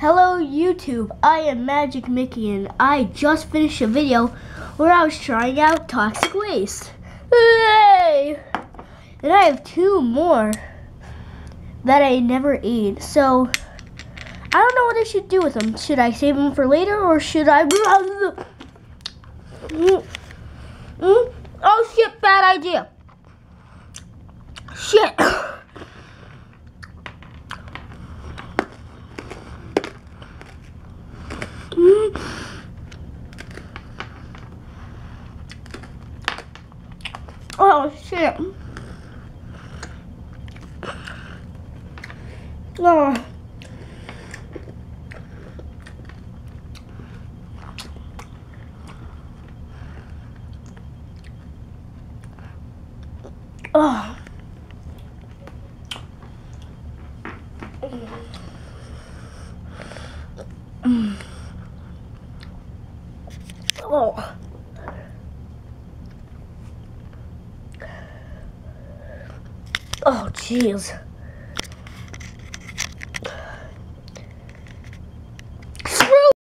Hello YouTube, I am Magic Mickey and I just finished a video where I was trying out toxic waste. Yay! And I have 2 more that I never ate, so I don't know what I should do with them. Should I save them for later or should I... Oh shit, bad idea. Shit. Oh shit. Oh. Oh. Oh. Oh, jeez.